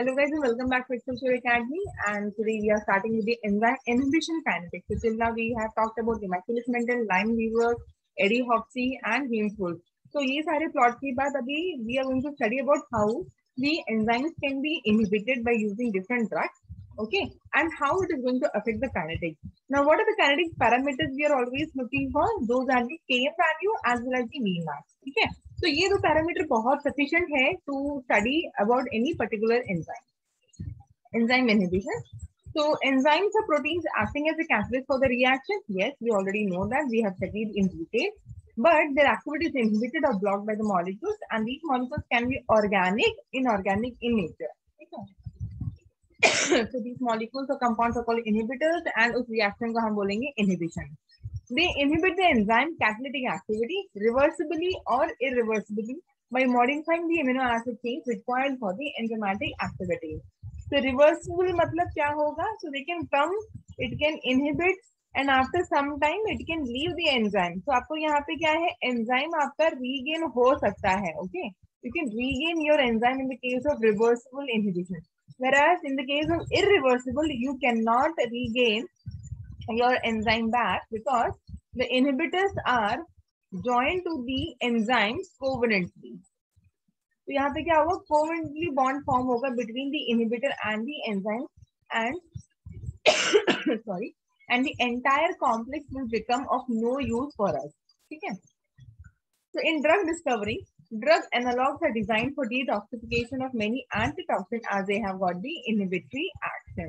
Hello guys and welcome back to Excel Academy, and today we are starting with the enzyme inhibition kinetics. So till now we have talked about Immaculus Mendel, Lineweaver, Eddie Hopsey and Heemswolf. So ये सारे plot के बाद अभी we are going to study about how the enzymes can be inhibited by using different drugs, okay, and how it is going to affect the kinetics. Now what are the kinetic parameters we are always looking for? Those are the Km value as well as the V max. ठीक है, तो ये दो parameter बहुत sufficient है to study about any particular enzyme inhibition. So enzymes are proteins acting as a catalyst for the reaction. Yes, we already know that, we have studied in detail, but their activity is inhibited or blocked by the molecules, and these molecules can be organic, inorganic in nature. So these molecules or compounds are called inhibitors, and उस reaction को हम बोलेंगे inhibition. They inhibit the enzyme catalytic activity reversibly or irreversibly by modifying the amino acid chains required for the enzymatic activity. So reversible मतलब क्या होगा? So they can come, it can inhibit, and after some time it can leave the enzyme. So आपको यहाँ पे क्या है? Enzyme आपका regain हो सकता है, okay? You can regain your enzyme in the case of reversible inhibition. Whereas in the case of irreversible, you cannot regain your enzyme back because the inhibitors are joined to the enzymes covalently. तो यहाँ पे क्या होगा? Covalently bond form होगा between the inhibitor and the enzyme and sorry and the entire complex will become of no use for us. ठीक है, so in drug discovery, drug analogs are designed for detoxification of many antitoxins as they have got the inhibitory action.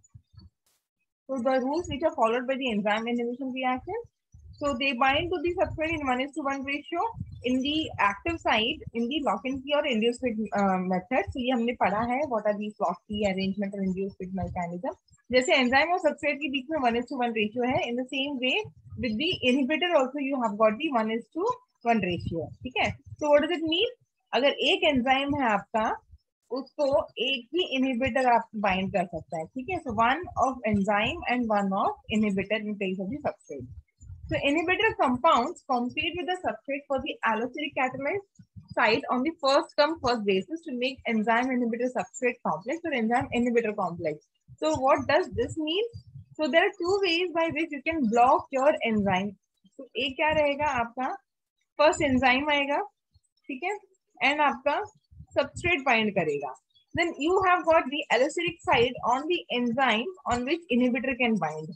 So the rules which are followed by the enzyme inhibition reaction, so they bind to the substrate in 1:1 ratio in the active site in the lock-in key or induced fit method. So ये हमने पढ़ा है what are these lock key arrangement और induced fit mechanism. जैसे enzyme और substrate के बीच में 1:1 ratio है, in the same way with the inhibitor also you have got the 1:1 ratio. ठीक है, so what does it mean? अगर एक enzyme है आपका, उसको एक ही inhibitor आप bind कर सकता है. ठीक है, so one of enzyme and one of inhibitor in place of the substrate. So inhibitor compounds compete with the substrate for the allosteric catalyst site on the first come first basis to make enzyme inhibitor substrate complex or enzyme inhibitor complex. So what does this mean? So there are two ways by which you can block your enzyme. So एक क्या रहेगा आपका? First enzyme आएगा, ठीक है, and आपका substrate bind करेगा. Then you have got the allosteric site on the enzyme on which inhibitor can bind.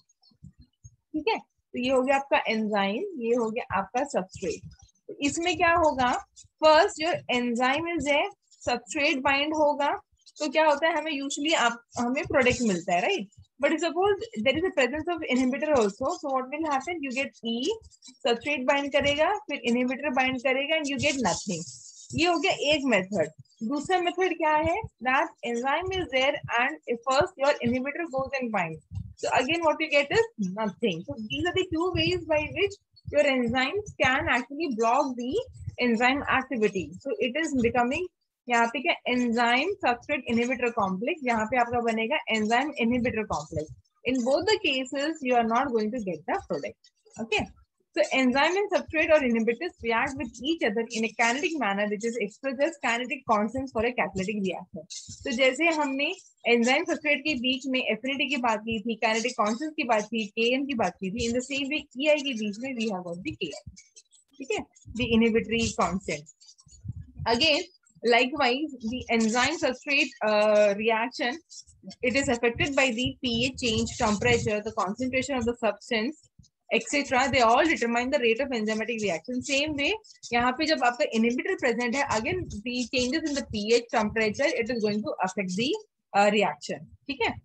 ठीक है, तो ये हो गया आपका एंजाइम, ये हो गया आपका सबस्ट्रेट. तो इसमें क्या होगा? फर्स्ट जो एंजाइम इज है, सबस्ट्रेट बाइंड होगा, तो क्या होता है? हमें यूजुअली हमें प्रोडक्ट मिलता है, right? But suppose there is a presence of inhibitor also, so what will happen? You get E, substrate bind करेगा, फिर इनहिबिटर बाइंड करेगा एंड यू गेट नथिंग. ये हो गया एक मेथड. दूसरा मेथड क्या है? That enzyme is there and first your inhibitor goes and bind. So again what you get is nothing. So these are the two ways by which your enzymes can actually block the enzyme activity. So it is becoming यहाँ पे क्या? enzyme substrate inhibitor complex. यहाँ पे आपका बनेगा enzyme inhibitor complex. In both the cases you are not going to get the product. Okay. So enzyme and substrate or inhibitors react with each other in a kinetic manner which is expressed as kinetic constants for a catalytic reaction. तो जैसे हमने enzyme substrate के बीच में affinity की बात की थी, काइनेटिक कांस्टेंट्स की बात की, Km की बात की थी, in the same way Ki के बीच में we have got the Ki. ठीक है, the inhibitory constant. Again likewise the enzyme substrate reaction, it is affected by the pH change, temperature, the concentration of the substance, etc. They all determine the rate of enzymatic reaction. Same way यहाँ पे जब आपका inhibitor present है, again the changes in the pH, temperature, it is going to affect the reaction. ठीक है,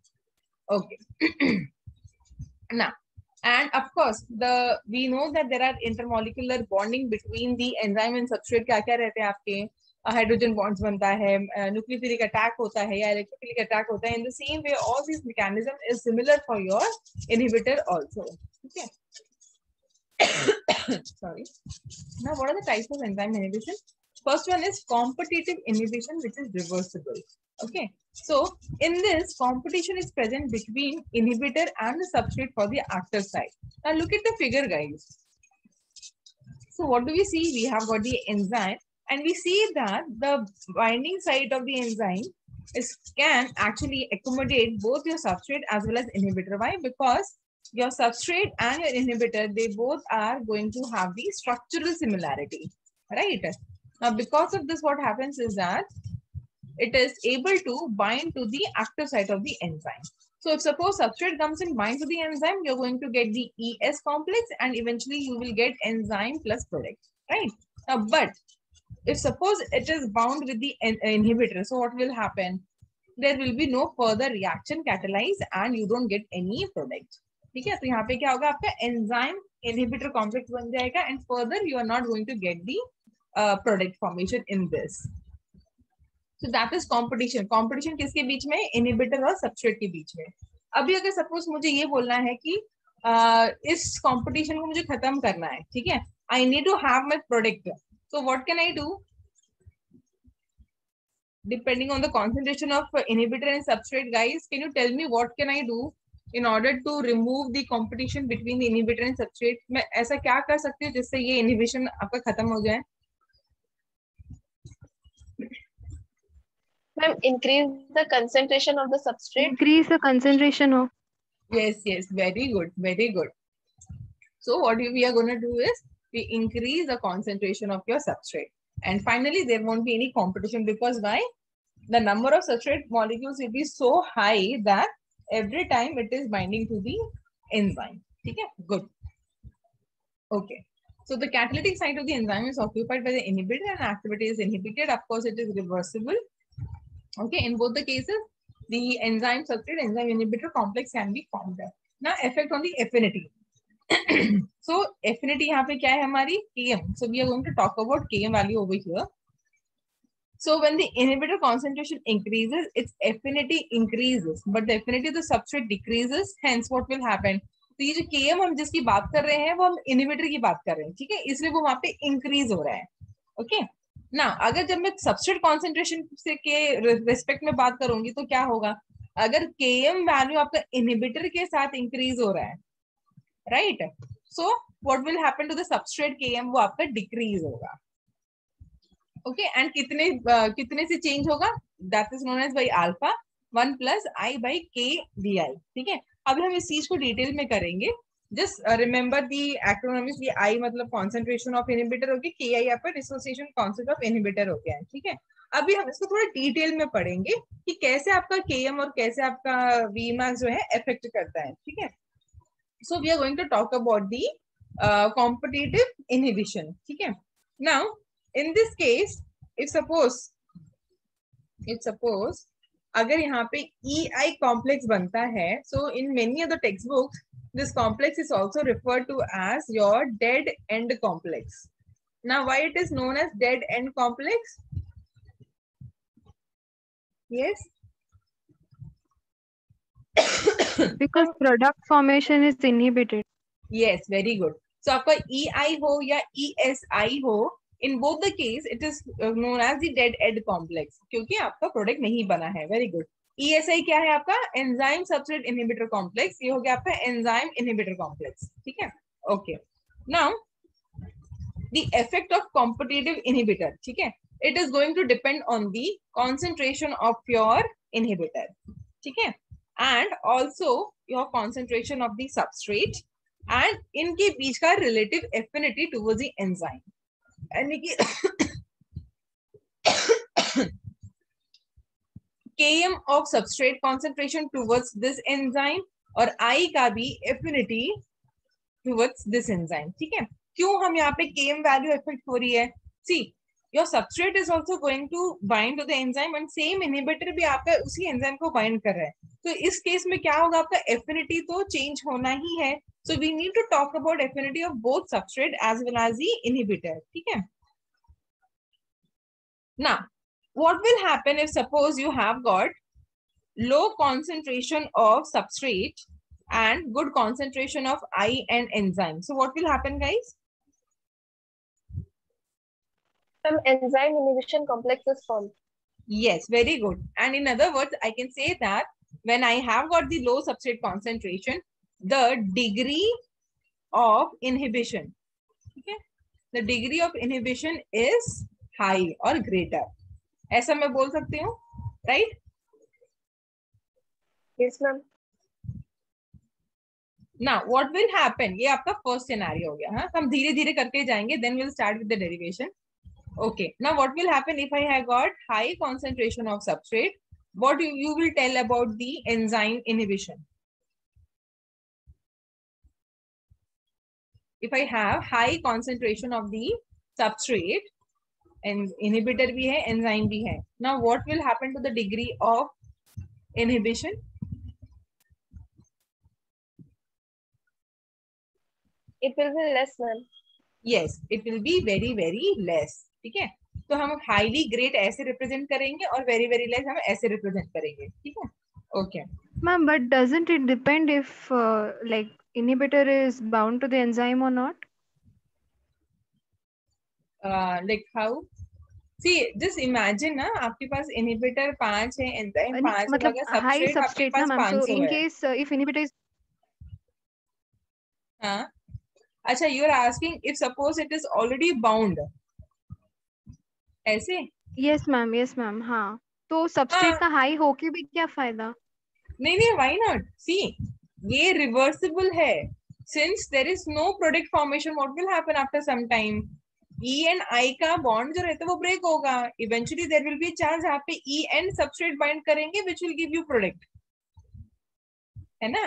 okay. Now and of course we know that there are intermolecular bonding between the enzyme and substrate. क्या क्या रहते हैं आपके? Hydrogen bonds बनता है, nucleophilic attack होता है या इलेक्ट्रोफिलिक अटैक होता है. In the same way all this mechanism is similar for your inhibitor also. ठीक है. Sorry. Now what are the types of enzyme inhibition? First one is competitive inhibition, which is reversible. Okay, so in this, competition is present between inhibitor and the substrate for the active site. Now look at the figure, guys. So what do we see? We have got the enzyme and we see that the binding site of the enzyme it can actually accommodate both your substrate as well as inhibitor. Why? Because your substrate and your inhibitor, they both are going to have the structural similarity, right? Now, because of this, what happens is that it is able to bind to the active site of the enzyme. So if suppose substrate comes and binds to the enzyme, you're going to get the ES complex and eventually you will get enzyme plus product, right? Now, but if suppose it is bound with the inhibitor, so what will happen? There will be no further reaction catalyzed and you don't get any product. ठीक है, तो यहाँ पे क्या होगा, आपका enzyme inhibitor complex बन जाएगा and further you are not going to get the product formation in this. So that is competition. Competition किसके बीच में? Inhibitor और substrate के बीच में. अभी अगर suppose मुझे ये बोलना है कि इस competition को मुझे खत्म करना है, ठीक है? I need to have my product. So what can I do? Depending on the concentration of inhibitor and substrate, guys, can you tell me what can I do in order to remove the competition between the inhibitor and substrate? मैं ऐसा क्या कर सकती हूँ जिससे ये inhibition आपका खत्म हो जाए? Ma'am, increase the concentration of the substrate. Increase the concentration of. Yes, very good, very good. So what we are going to do is we increase the concentration of your substrate, and finally there won't be any competition, because why? The number of substrate molecules will be so high that every time it is binding to the enzyme. Okay, good. Okay, so the catalytic site of the enzyme is occupied by the inhibitor and activity is inhibited. Of course, it is reversible. Okay, in both the cases, the enzyme substrate enzyme inhibitor complex can be formed. Now, effect on the affinity. So affinity यहाँ पे क्या है हमारी? Km. So we are going to talk about Km value over here. So when the inhibitor concentration increases, its affinity increases, but the affinity of the substrate decreases. Hence, what will happen? तो ये जो Km हम जिसकी बात कर रहे हैं वो हम inhibitor की बात कर रहे हैं, ठीक है? इसलिए वो वहाँ पे increase हो रहा है. Okay. ना अगर जब मैं सबस्ट्रेट कॉन्सेंट्रेशन से के रिस्पेक्ट में बात करूंगी तो क्या होगा? अगर Km वैल्यू आपका इनहिबिटर के साथ इंक्रीज हो रहा है, right, so what will happen to the substrate Km? वो आपका डिक्रीज होगा. ओके, एंड कितने से चेंज होगा? That is known as by alpha 1 plus I by K D I. ठीक है, अभी हम इस चीज को डिटेल में करेंगे. Just remember the acronyms. ये आई मतलब कॉन्सेंट्रेशन ऑफ इनहिबिटर हो गया, के आई आपका डिसोसिएशन कांस्टेंट ऑफ इनहिबिटर हो गया है. ठीक है, अभी हम इसको थोड़ा डिटेल में पढ़ेंगे कि कैसे आपका Km और कैसे आपका Vmax जो है इफेक्ट करता है. ठीक है, so we are going to talk about the competitive inhibition. ठीक है, now in this case if suppose अगर यहाँ पे EI कॉम्प्लेक्स बनता है, so in many of the textbooks this complex is also referred to as your dead end complex. Now, why it is known as dead end complex? Yes. Because product formation is inhibited. Yes, very good. So, आपका EI हो या ESI हो, in both the case it is known as the dead end complex, क्योंकि आपका product नहीं बना है. Very good. ESI क्या है आपका? Enzyme substrate inhibitor complex. ये हो गया आपका एंजाइम इनहिबिटर कॉम्प्लेक्स. ठीक है, okay. Now the effect of competitive inhibitor. ठीक है, it is going to depend on the concentration of your inhibitor. ठीक है, and also your concentration of the substrate and इनके बीच का relative affinity towards the enzyme. यानी कि Km of substrate concentration towards this enzyme और I का भी affinity towards this enzyme. ठीक है, क्यों हम यहाँ पे Km value effect हो रही है? See, your substrate is also going to bind to the enzyme and same inhibitor भी आपका उसी enzyme को bind कर रहा है. तो इस केस में क्या होगा? आपका affinity तो change होना ही है. So we need to talk about affinity of both substrate as well as the inhibitor. ठीक है, now what will happen if suppose you have got low concentration of substrate and good concentration of I and enzyme? So what will happen, guys? Some enzyme inhibition complex is formed. Yes, very good. And in other words, I can say that when I have got the low substrate concentration, the degree of inhibition, okay, the degree of inhibition is high or greater. ऐसा मैं बोल सकती हूँ, right? Yes, ma'am. Now what will happen, ये आपका first scenario हो गया. हाँ, हम धीरे धीरे करके जाएंगे, then we'll start with the derivation. Okay, now what will happen if I have got high concentration of substrate? What you will tell about the enzyme inhibition? If I have high concentration of the substrate, and inhibitor भी है, enzyme भी है. Now what will happen to the degree of inhibition? It will be less, ma'am. Yes, it will be very very less. ठीक है, तो हम highly great ऐसे represent करेंगे और वेरी वेरी लेस हम ऐसे रिप्रेजेंट करेंगे. ठीक है, okay. Ma'am, but doesn't it depend if like inhibitor is bound to the enzyme or not? Like how? See, just imagine ना, आपके पास इनहिबिटर 5 है, एंजाइम 5 है, मतलब मगर high सबस्ट्रेट आपके substrate ना पास ma'am. So 500 in है. case if inhibitor is हाँ, अच्छा, you are asking if suppose it is already bound, ऐसे? yes ma'am हाँ, तो substrate का high होके भी क्या फायदा? नहीं नहीं, why not? See, ये reversible है. Since there is no product formation, what will happen after some time? E and I का bond जो रहता है वो break होगा. Eventually there will be a chance यहाँ पे E and substrate bind करेंगे, which will give you product. है ना?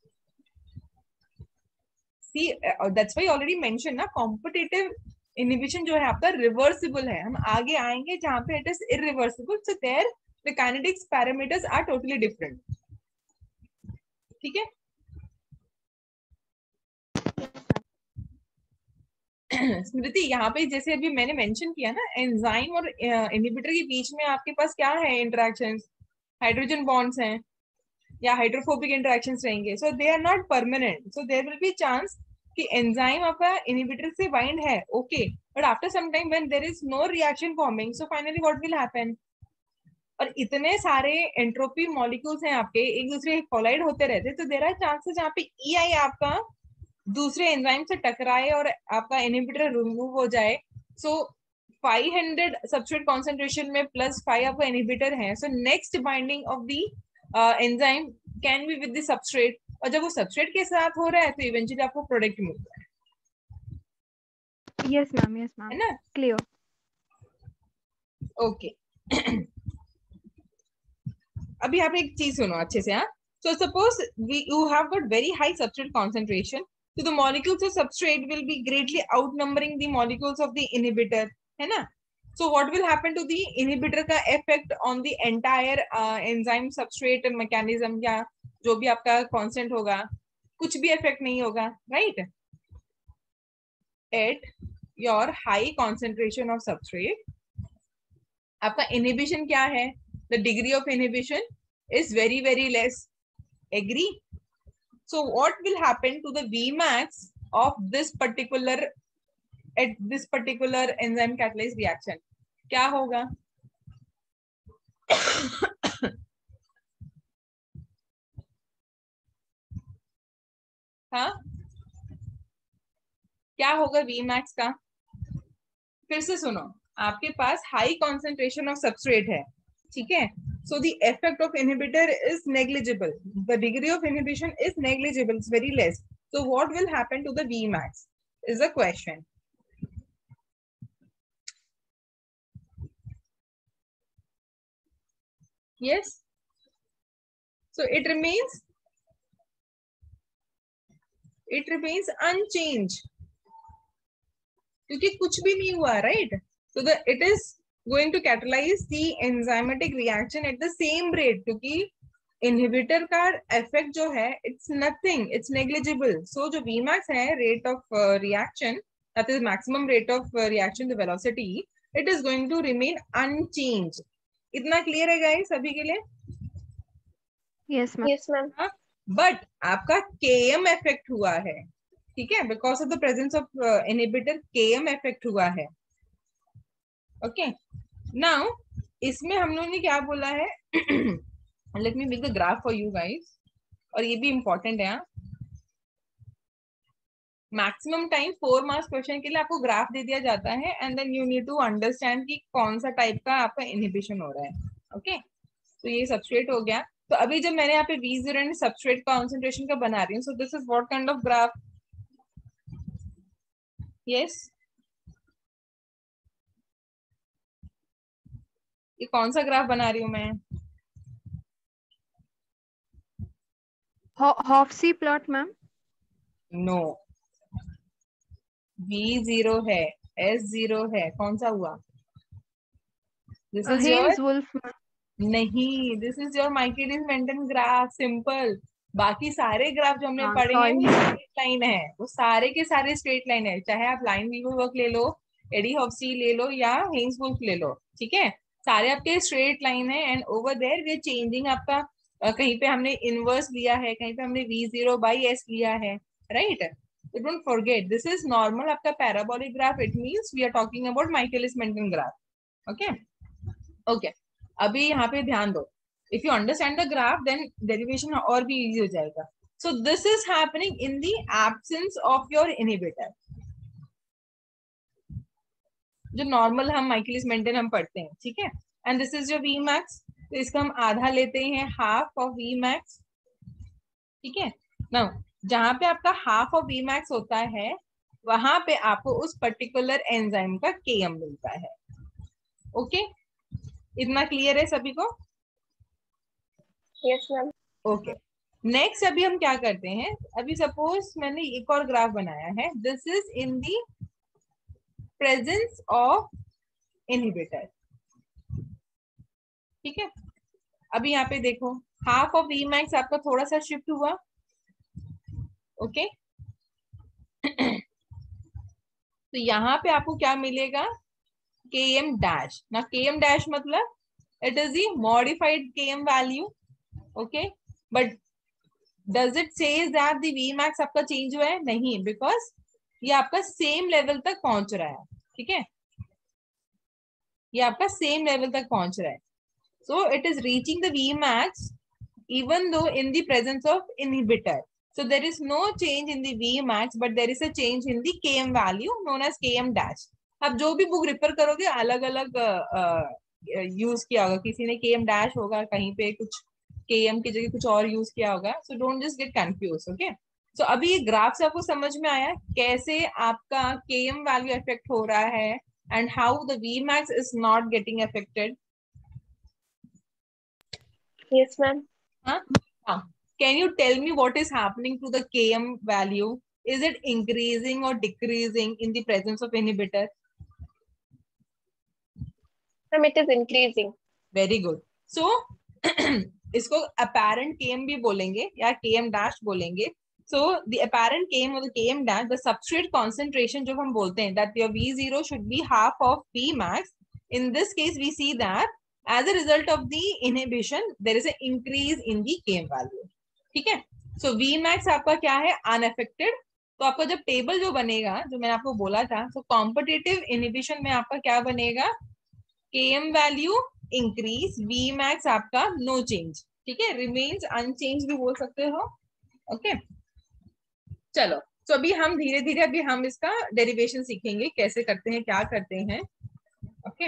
See, that's why already mentioned ना, competitive inhibition जो है आपका reversible है. हम आगे आएंगे जहाँ पे it is irreversible. So there the kinetics parameters are totally different. ठीक है? स्मृति, यहाँ पे जैसे अभी मैंने मेंशन किया ना, एंजाइम और इनहिबिटर के बीच में आपके पास क्या है इंटरेक्शंस? हाइड्रोजन बॉन्ड्स हैं या हाइड्रोफोबिक इंटरेक्शंस रहेंगे. So they are not permanent. So there will be chance कि एंजाइम आपका इनहिबिटर से बाइंड है, okay, but after some time when there is no reaction forming, so finally what will happen? और इतने सारे entropy molecules हैं आपके, एक दूसरे कोलाइड होते रहते, तो देयर आर चांसेस जहाँ पे EI आपका दूसरे एंजाइम से टकराए और आपका इनहिबिटर रिमूव हो जाए. सो 500 सबस्ट्रेट कॉन्सेंट्रेशन में प्लस 5 आपका इनहिबिटर है. So next binding of the enzyme can be with the substrate, और जब वो सबस्ट्रेट के साथ हो रहा है तो इवेंचुअली आपको प्रोडक्ट मिलता है. yes ma'am है ना? clear. ओके. अभी आप एक चीज सुनो अच्छे से. हाँ, so suppose you have got very high substrate concentration, so the molecules of substrate will be greatly outnumbering the molecules of the inhibitor, है ना? So what will happen to the inhibitor का effect on the entire enzyme substrate mechanism, या जो भी आपका constant होगा, कुछ भी effect नहीं होगा, right? At your high concentration of substrate, आपका inhibition क्या है? The degree of inhibition is very very less. Agree? So what will happen to the Vmax of this particular at this particular enzyme catalyzed reaction? क्या होगा? हाँ, क्या होगा Vmax का? फिर से सुनो, आपके पास हाई कॉन्सेंट्रेशन ऑफ सबस्ट्रेट है, ठीक है? So the effect of inhibitor is negligible. The degree of inhibition is negligible. It's very less. So what will happen to the Vmax is the question. Yes. So it remains unchanged. क्योंकि कुछ भी नहीं हुआ, right? So it is going to catalyze the enzymatic reaction at the same rate, क्योंकि inhibitor का effect जो है it's nothing, it's negligible. So जो Vmax है, rate of reaction, that is maximum rate of reaction, the velocity, it is going to remain unchanged. इतना clear है guys सभी के लिए? yes ma'am. Yes, ma'am. But आपका Km effect हुआ है, ठीक है? Because of the presence of inhibitor, Km effect हुआ है. Okay. Now इसमें हम लोगों ने क्या बोला है? Let me make the graph for you guys. और ये भी important है. मैक्सिमम टाइम 4 मार्क्स क्वेश्चन के लिए आपको ग्राफ दे दिया जाता है, and then you need to understand कि कौन सा टाइप का आपका इनहिबिशन हो रहा है. ओके, तो ये सबस्ट्रेट हो गया. तो अभी जब मैंने यहाँ पे V0 एंड सबस्ट्रेट कॉन्सेंट्रेशन का बना रही हूँ, so this is what kind of graph? Yes, ये कौन सा ग्राफ बना रही हूँ मैं? हॉफसी प्लॉट मैम। नो, V0 है, S0 है, कौन सा हुआ? This is your, Hanes Woolf नहीं, this is your Michaelis Menten graph, simple. बाकी सारे ग्राफ जो हमने हाँ पढ़े हैं वो सॉरी। स्ट्रेट लाइन है, वो सारे के सारे स्ट्रेट लाइन है, चाहे आप लाइन वीवर वर्क ले लो, एडी हॉफसी ले लो या हेन्स वुल्फ ले लो, ठीक है, सारे आपके स्ट्रेट लाइन है। And over there we are changing आपका, कहीं पे हमने इनवर्स लिया है, कहीं पे हमने V0 बाई S लिया है, right? So don't forget, this is normal आपका parabolic graph. It means we are talking about Michaelis-Menten graph. Okay? Okay. अभी यहाँ पे ध्यान दो. If you understand the graph, then derivation और भी easy हो जाएगा. So this is happening in the absence of your inhibitor. जो नॉर्मल हम Michaelis-Menten हम पढ़ते हैं, ठीक है? And this is your Vmax. तो इसका हम आधा लेते हैं, half of Vmax. ठीक है? Now जहां पे आपका हाफ ऑफ Vmax होता है, वहां पे आपको उस पर्टिकुलर एंजाइम का Km मिलता है। ओके, इतना क्लियर है सभी को? Yes ma'am. ओके, नेक्स्ट अभी हम क्या करते हैं, अभी सपोज मैंने एक और ग्राफ बनाया है, this is in the presence of inhibitor, ठीक है? अभी यहाँ पे देखो, हाफ ऑफ Vmax आपका थोड़ा सा शिफ्ट हुआ, ओके तो यहाँ पे आपको क्या मिलेगा? Km dash. Now Km dash मतलब it is the modified Km value, okay? But does it say that the Vmax आपका चेंज हुआ है? नहीं, because ये आपका सेम लेवल तक पहुंच रहा है, ठीक है? ये आपका सेम लेवल तक पहुंच रहा है, so it is reaching the Vmax even though in the presence of inhibitor. So there is no change in the Vmax, but there is a change in the Km value known as Km dash. अब जो भी book refer करोगे अलग अलग use किया होगा, किसी ने Km dash होगा, कहीं पे कुछ Km की जगह कुछ और यूज किया होगा, so don't just get confused, okay? So अभी ये ग्राफ से आपको समझ में आया कैसे आपका Km वैल्यू अफेक्ट हो रहा है and how the Vmax is not getting affected. Yes ma'am. हाँ, can you tell me what is happening to the Km value? Is it increasing or decreasing in the presence of inhibitor? Ma'am it is increasing. Very good. So इसको apparent Km भी बोलेंगे या Km dash बोलेंगे. So the apparent Km or the Km dash, the substrate concentration जो हम बोलते हैं, that your V0 should be half of Vmax. In this case, we see that as a result of the inhibition, there is an increase in the Km value. ठीक है? So Vmax आपका क्या है? Unaffected. तो आपका जब table जो बनेगा, जो मैंने आपको बोला था, so competitive inhibition में आपका क्या बनेगा? Km value increase, Vmax आपका no change, ठीक है? Remains unchanged भी बोल सकते हो, ओके? चलो, तो अभी हम धीरे धीरे अभी हम इसका डेरिवेशन सीखेंगे, कैसे करते हैं, क्या करते हैं, ओके?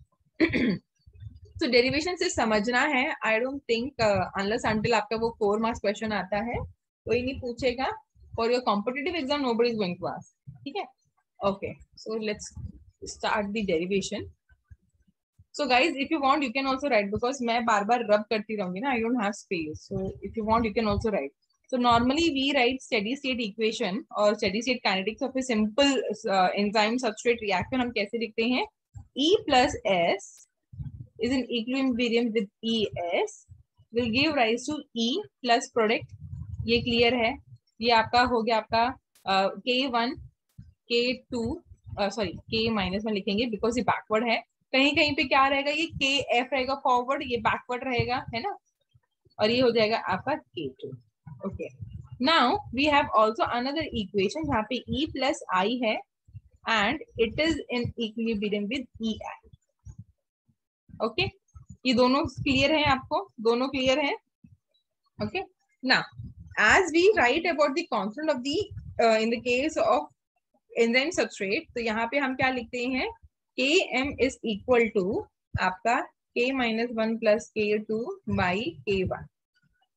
तो डेरिवेशन से समझना है, I don't think unless until आपका वो 4 मार्क्स क्वेश्चन आता है, कोई नहीं पूछेगा, for your competitive exam nobody is going to ask, ठीक है? Okay, so let's start the derivation. So guys, if you want, you can also write, because मैं बार बार रब करती रहूंगी ना, I don't have space. So if you want, you can also write. So normally we write steady state equation or steady state kinetics of a simple enzyme substrate reaction. हम कैसे लिखते हैं? E plus S is in equilibrium with ES will give rise to E plus product. ये clear है? ये आपका हो गया आपका K1, K2, sorry K minus में लिखेंगे because ये backward है. कहीं कहीं पे क्या रहेगा? ये KF रहेगा फॉरवर्ड, ये बैकवर्ड रहेगा, है ना? और ये हो जाएगा आपका K2. Okay, now we have also another equation जहाँ पे E प्लस I है and it is in equilibrium with EI. Okay, ये दोनों क्लियर है आपको? दोनों क्लियर है? Okay, now as we write about the constant of the in the case of enzyme substrate, तो यहाँ पे हम क्या लिखते हैं? Km is equal to आपका K minus 1 plus K2 by K1.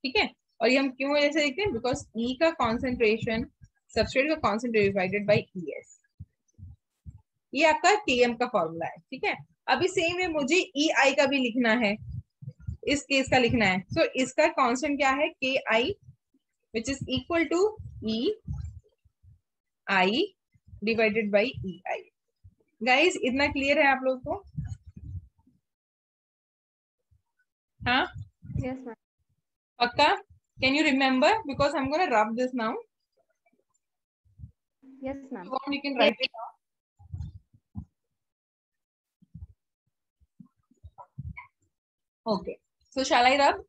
ठीक है, और ये हम क्यों ऐसे लिखते हैं, बिकॉज ई का कॉन्सेंट्रेशन सबस्ट्रेट का concentrate divided by E S, ये आपका Km का फॉर्मूला है। ठीक है, अभी सेम है, मुझे ई आई का भी लिखना है, इस केस का लिखना है। सो इसका कांस्टेंट क्या है, K I which is equal to E I divided by E I. Guys इतना क्लियर है आप लोग को? हाँ Yes, ma'am. पक्का? Can you remember, because I am gonna rub this now, Yes, ma'am. you can write it down. Okay, so shall I rub?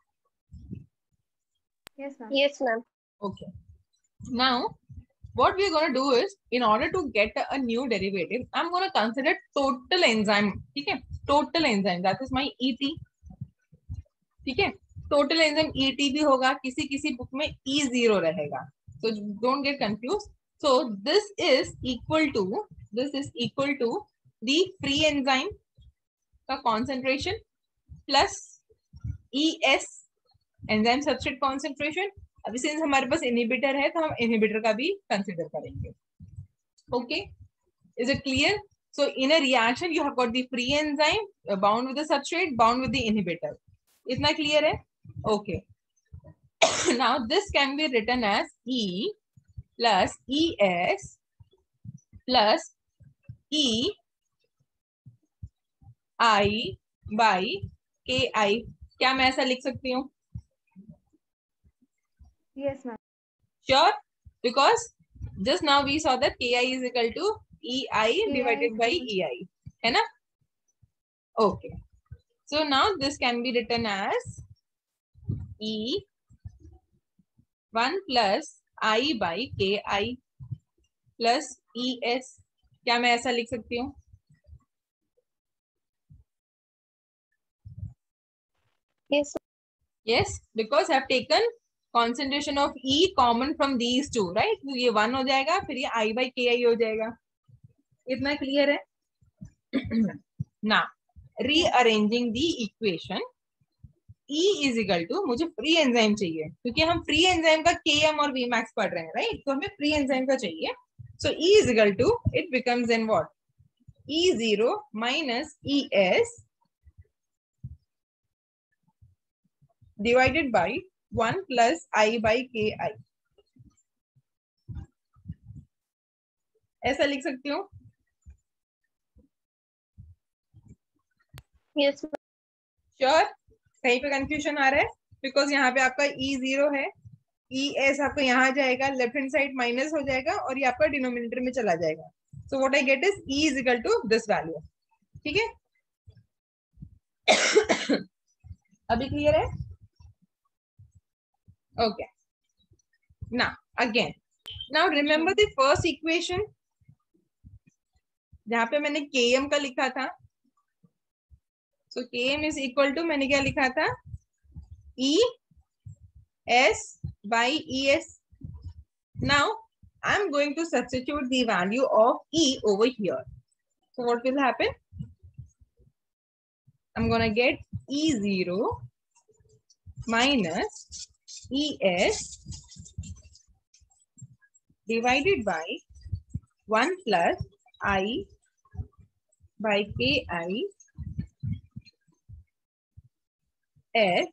Yes, ma'am. Yes, ma'am. Okay, now what we are going to do is, in order to get a new derivative, I'm going to consider total enzyme. ठीक है, total enzyme, that is my ET. ठीक है, total enzyme ET भी होगा, किसी किसी book में E0 रहेगा, so don't get confused. So this is equal to the free enzyme का concentration plus ES enzyme substrate concentration. अभी सिंस हमारे पास इनहिबिटर है तो हम इनहिबिटर का भी कंसीडर करेंगे। Okay, is it clear? So in a reaction you have got the free enzyme bound with the substrate bound with the inhibitor. इतना क्लियर है? Okay, now this can be written as E plus ES plus E I by KI। क्या मैं ऐसा लिख सकती हूँ? Yes, ma'am. Sure, because just now we saw that Ki is equal to EI divided by EI, है ना? Okay, so now this can be written as E1 plus I by KI plus ES। क्या मैं ऐसा लिख सकती हूँ? Yes. Yes, because I have taken concentration of E common from these two, right? तो ये 1 हो जाएगा, फिर ये I by KI हो जाएगा। इतना क्लियर है? Now rearranging the equation, E is equal to, मुझे फ्री एंजाइम चाहिए क्योंकि हम फ्री एंजाइम का Km और Vmax पढ़ रहे हैं, राइट? तो हमें फ्री एंजाइम का चाहिए। So E is equal to, it becomes then what? E0 minus ES divided by 1 plus I by KI। ऐसा लिख सकती हूँ? Yes, ma'am. श्योर? कहीं पे कंफ्यूजन आ रहा है? बिकॉज यहाँ पे आपका E0 है, ES आपको यहाँ जाएगा, लेफ्ट हैंड साइड माइनस हो जाएगा और ये आपका डिनोमिनेटर में चला जाएगा। So what I get is E is equal to this value. ठीक है, अभी क्लियर है? Okay, now again, now remember the first equation जहां पे मैंने Km का लिखा था। So Km is equal to, मैंने क्या लिखा था? E S by ES. Now I'm going to substitute the value of E over here. So what will happen? I'm gonna get E0 minus ES divided by 1 plus I by KI S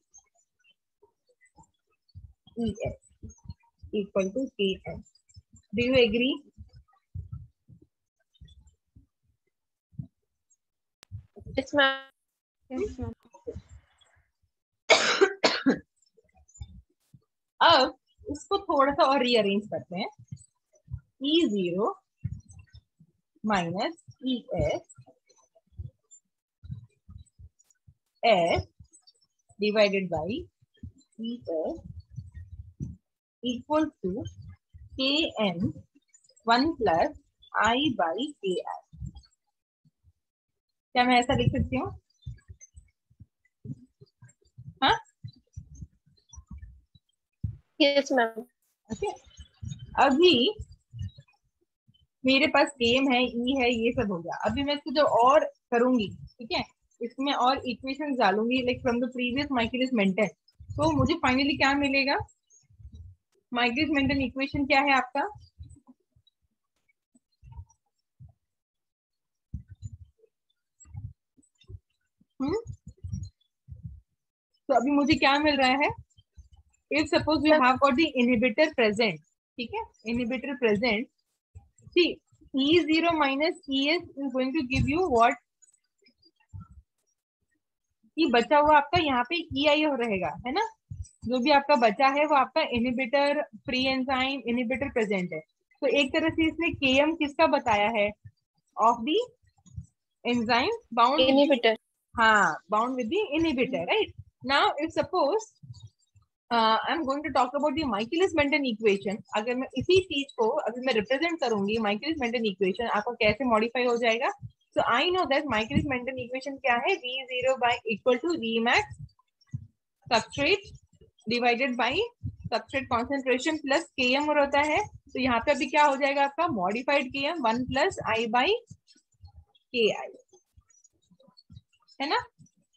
ES equal to KS. Do you agree? Yes, ma'am. Yes, ma'am. अब इसको थोड़ा सा और rearrange करते हैं। E0 minus ES S divided by ES equal to Kn 1 plus I by Ki। क्या मैं ऐसा लिख सकती हूँ? हाँ, Yes, ma'am. ओके। अभी मेरे पास Km है, E है, ये सब हो गया। अभी मैं इसको जो और करूंगी, ठीक है, इसमें और इक्वेशन डालूंगी, like from the previous Michaelis Menten. तो मुझे फाइनली क्या मिलेगा? माइकलिस मेंटन इक्वेशन क्या है आपका? तो अभी मुझे क्या मिल रहा है? If suppose you have got the inhibitor present, ठीक है, inhibitor present, see E0 minus ES is going to give you what? ये बचा हुआ आपका यहाँ पे EI रहेगा, है ना? जो भी आपका बचा है वो आपका inhibitor free enzyme inhibitor present है। तो एक तरह से इसने KM किसका बताया है? Of the enzyme bound inhibitor. हाँ, bound with the inhibitor, right? Now if suppose I am going to talk about the Michaelis Menten equation, अगर मैं इसी चीज को अगर मैं रिप्रेजेंट करूंगी माइकलिस मेंटन इक्वेशन, आपका कैसे मॉडिफाई हो जाएगा? So I know that Michaelis Menten equation क्या है? V0 by equal to Vmax substrate divided by substrate concentration plus Km होता है। तो यहाँ पे अभी क्या हो जाएगा आपका? Modified Km 1 plus I by Ki, है ना?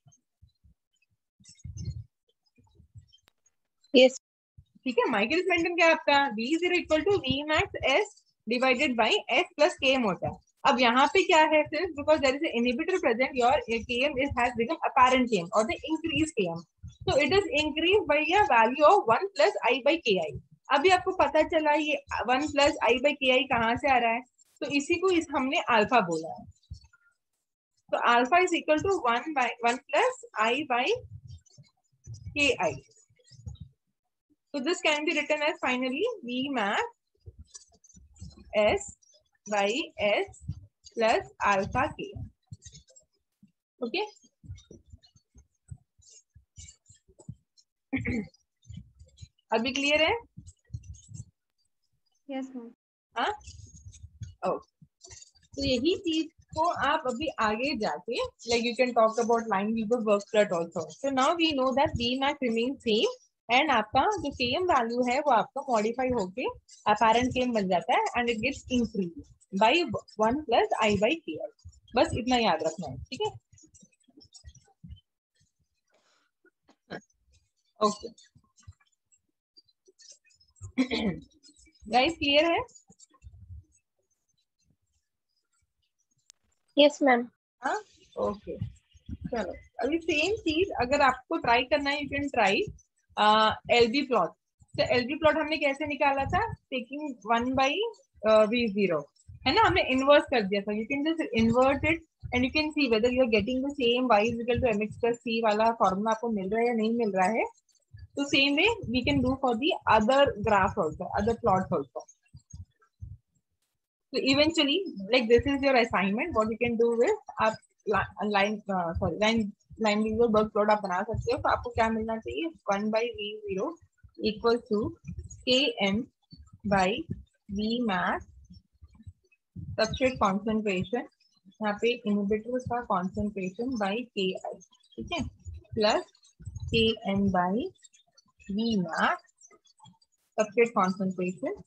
यस। ठीक है, माइकलिस मेंटन क्या है आपका? V0 equal to Vmax S divided by S plus Km होता है। अब यहाँ पे क्या है? सिर्फ because there is an inhibitor present, your Km is has become apparent Km or the increased Km, so it is increased by a value of 1 plus I by Ki। अभी आपको पता चला ये 1 plus I by Ki कहाँ से आ रहा है? तो इसी को हमने अल्फा बोला है। तो alpha is equal to 1 plus I by Ki. So this can be written as finally Vmax S by S plus alpha K. Okay. अभी क्लियर है? Yes, ma'am. हाँ, तो यही चीज को आप अभी आगे जाके like you can talk about Lineweaver work plot also. So now we know that Vmax remains same and आपका जो Km वैल्यू है वो आपका मॉडिफाई होके अपैरेंट Km बन जाता है and it gets increase by 1 plus I by Ki। बस इतना याद रखना है, ठीक है? ओके गाइस, क्लियर है? Yes ma'am. हाँ, ओके। चलो अभी सेम चीज अगर आपको ट्राई करना है, you can try LB plot. तो LB प्लॉट हमने कैसे निकाला था? टेकिंग 1 by V0, है ना? हमने इन्वर्स कर दिया था। You can just invert it and you can see whether you are getting the same y is equal to mx plus c वाला फॉर्मूला आपको मिल रहा है या नहीं मिल रहा है। तो same way we can do for the other graph also, other plot also. So eventually, like this is your assignment. What you can do is आप Lineweaver वर्क प्लॉट आप बना सकते हो। तो आपको क्या मिलना चाहिए? 1 by V0 equals to Km by Vmax substrate concentration, यहाँ पे इनहिबिटर का concentration by Ki, ठीक है, plus Km by Vmax substrate concentration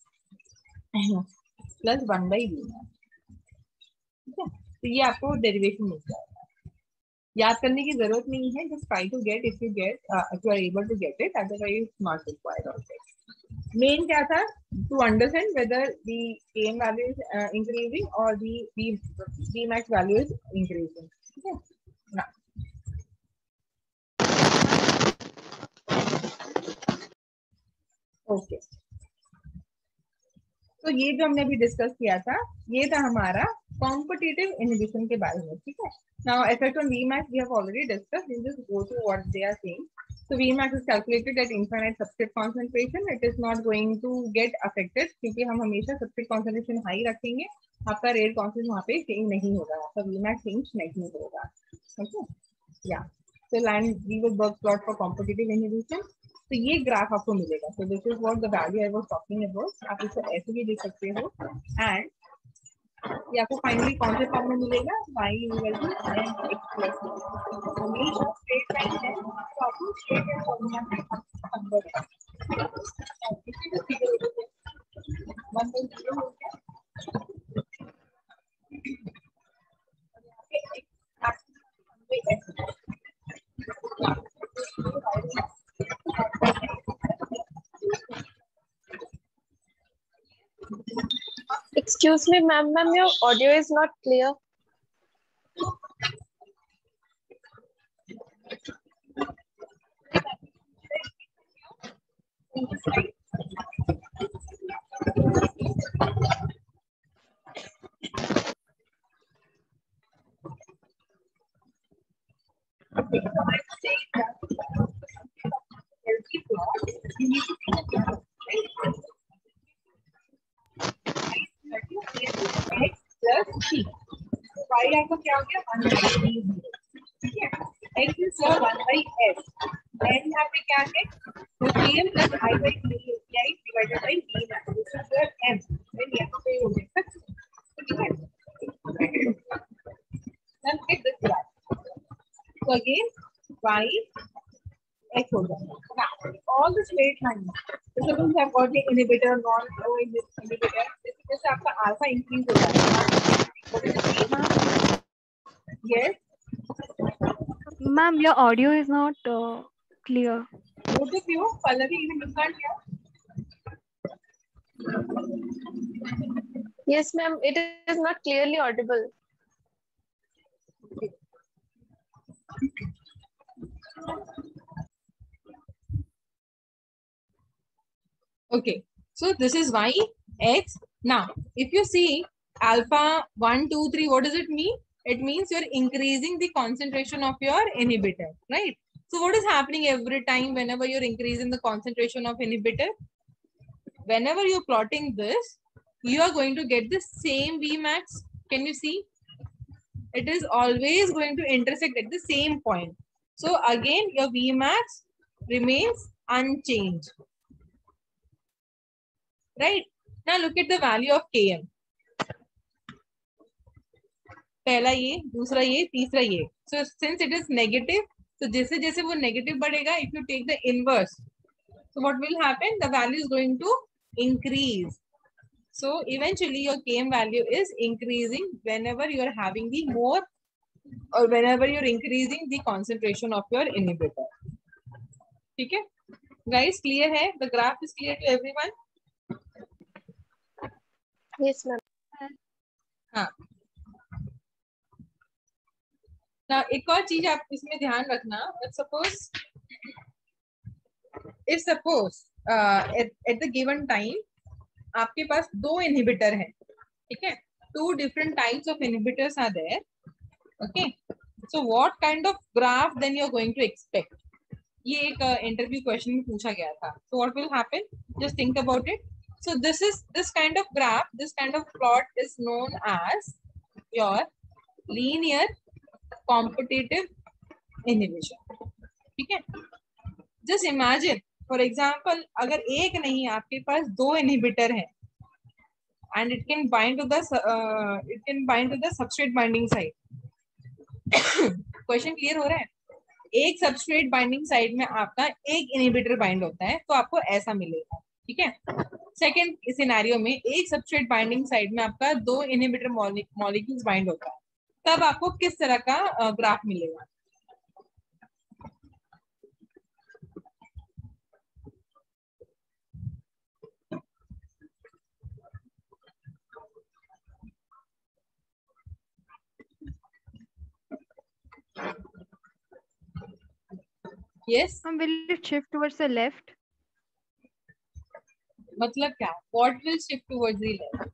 plus 1 by Vmax, ठीक है? तो ये आपको डेरिवेशन मिल जाएगा। याद करने की जरूरत नहीं है, just try to get if you are able to get it, otherwise not required also. Main क्या था? To understand whether the Km value is increasing और the Vmax value is increasing, ठीक है ना? ओके, तो ये जो हमने अभी डिस्कस किया था ये था हमारा कॉम्पिटिटिव इनहिबिशन के बारे में, ठीक है? Now effect on Vmax we have already discussed. We'll just go through what they are saying. So Vmax is calculated at infinite substrate concentration. It is not going to get affected क्योंकि हम हमेशा substrate concentration high रखेंगे। आपका rate consent वहाँ पे change नहीं होगा, आपका Vmax चेंज नहीं होगा, ओके? या so Lineweaver work plot for competitive inhibition. तो ये ग्राफ आपको मिलेगा। so this is what the value I was talking about. आप इसे ऐसे भी लिख सकते हो एंड ये आपको फाइनली कौन से फॉर्म में मिलेगा? y equal to mx plus हमेशा स्ट्रेट लाइन है तो आपको स्ट्रेट लाइन फॉर्मूला में कन्वर्ट करना है। किसी भी फिगर से 1 by 0 हो गया और यहाँ पे x by s Excuse me, ma'am, your audio is not clear. y आपका क्या हो गया 1/b, ठीक है, x is your 1/s, n यहाँ पे क्या है, तो km plus I by b is divided by b ना, this is your m, then यहाँ पे हो गया, ठीक है, then get this graph, so again y x हो गया, now all the straight lines, so suppose you have got the inhibitor, non-inhibitor, जैसे आपका alpha increase हो जाएगा, yes. Ma'am, your audio is not clear. Both of you, Pallavi, even you can't hear. Yes, ma'am, it is not clearly audible. Okay, so this is y, x. Now, if you see alpha 1, 2, 3, what does it mean? It means you're increasing the concentration of your inhibitor, right? So what is happening every time whenever you're increasing the concentration of inhibitor? Whenever you're plotting this, you are going to get the same Vmax. Can you see? It is always going to intersect at the same point. So again, your Vmax remains unchanged. Right? Now look at the value of Km. पहला ये, दूसरा ये, तीसरा ये. So since it is negative, so जैसे जैसे वो negative बढ़ेगा, if you take the inverse, so what will happen? The value is going to increase. So eventually your Km value is increasing whenever you are having the more, or whenever you're increasing the concentration of your inhibitor. ठीक है? Guys, clear है? The graph is clear to everyone? Yes, ma'am. हाँ. Now, एक और चीज आप इसमें ध्यान रखना. If suppose at the given time आपके पास दो inhibitor हैं, ठीक है? Two different types of inhibitors are there. Okay. So what kind of graph then you are going to expect? ये एक interview question में पूछा गया था. So what will happen? Just think about it. So this kind of graph, this kind of plot is known as your linear competitive inhibition. ठीक है? Just imagine, for example, अगर एक नहीं आपके पास दो inhibitor हैं, and it can bind to the substrate binding site. Question clear हो रहा है? एक substrate binding site में आपका एक inhibitor bind होता है, तो आपको ऐसा मिलेगा. ठीक है? Second scenario में एक substrate binding site में आपका दो inhibitor molecules bind होता है, तब आपको किस तरह का ग्राफ मिलेगा? Yes. Will it shift towards the left? मतलब क्या? What will shift towards the left?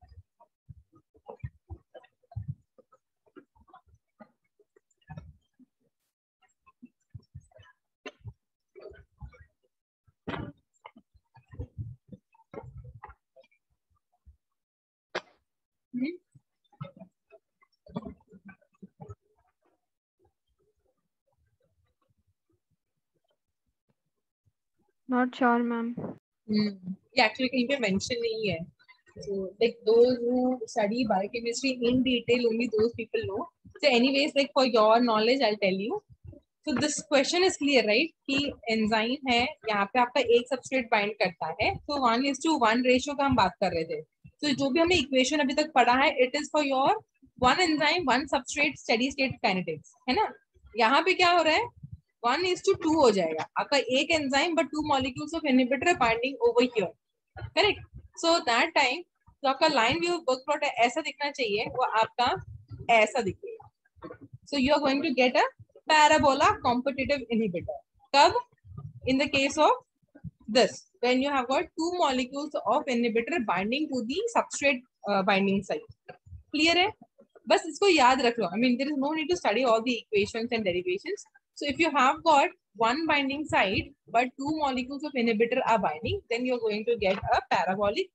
Not sure, ma'am. ये actually कहीं पे mention नहीं है. So like those who study biochemistry in detail, only those people know. So anyways, like for your knowledge, I'll tell you. So this question is clear, right? कि enzyme है, यहाँ पे आपका एक substrate bind करता है, तो 1:1 ratio का हम बात कर रहे थे. So जो भी हमने equation अभी तक पढ़ा है, it is for your one enzyme, one substrate, steady state kinetics, है ना? यहाँ पे क्या हो रहा है? 1:2 हो जाएगा. आपका एक enzyme but two molecules of inhibitor binding over here. Correct? So that time तो आपका लाइन व्यू वर्क प्लॉट ऐसा दिखना चाहिए, वो आपका ऐसा दिखेगा. So you are going to get a parabola competitive inhibitor. कब? in the case of this, when you have got two molecules of inhibitor binding to the substrate binding site. Clear है? बस इसको याद रख लो. I mean, there is no need to study all the equations and derivations. So if you have got one binding site but two molecules of inhibitor are binding, then you are going to get a parabolic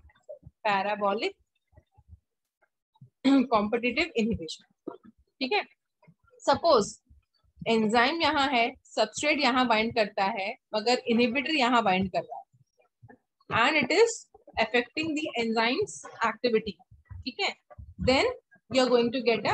competitive inhibition. ठीक है? Suppose enzyme यहाँ है, substrate यहाँ bind करता है, मगर inhibitor यहाँ bind कर रहा है, and it is affecting the enzymes activity. ठीक है? Then you are going to get a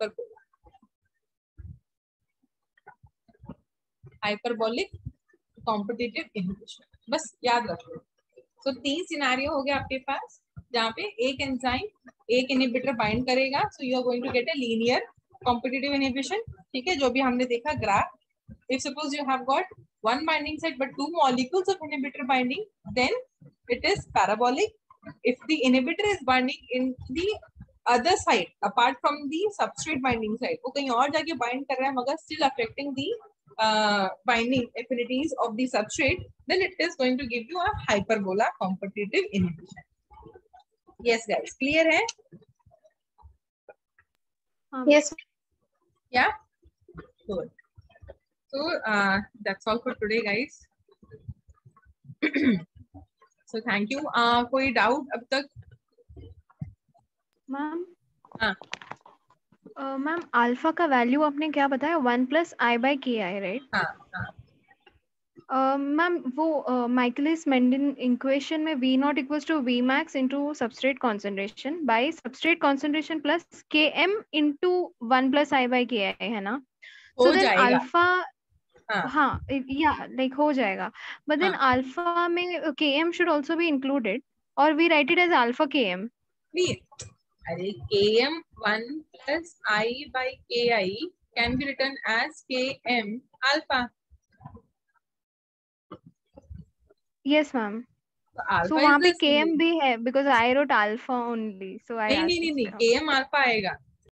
hyperbolic competitive inhibition. बस याद रखो. तो 3 सिनेरियो हो गया आपके पास, जहाँ पे एक एंजाइम एक इनहिबिटर बाइंड करेगा, so you are going to get a linear competitive inhibition. ठीक है? जो भी हमने देखा graph. If suppose you have got one binding site but two molecules of inhibitor binding, then it is parabolic. If the inhibitor is binding in the other side apart from the substrate binding site, वो कहीं और जाके bind कर रहा है मगर still affecting the binding affinities of the substrate, then it is going to give you a hyperbola competitive inhibition. Yes guys, clear है? Yes. Yeah, good. So that's all for today guys. So thank you. कोई doubt अब तक? Ma'am हाँ. Ma'am alpha का value आपने क्या बताया? 1 + I/Ki, right? हाँ. मैम वो माइकलिस मेंटन इक्वेशन में V0 = Vmax into substrate concentration by substrate concentration plus Km into 1 + I/Ki है ना? हो So then जाएगा. अल्फा, हाँ. हाँ या लाइक हो जाएगा, but then अल्फा में Km should also be included, or we write it as alpha Km. अरे Km 1 + I/Ki can be written as Km alpha. Yes ma'am. So alpha So is वहाँ पे the Km भी है because I wrote alpha only, so I asked. नहीं Km alpha आएगा.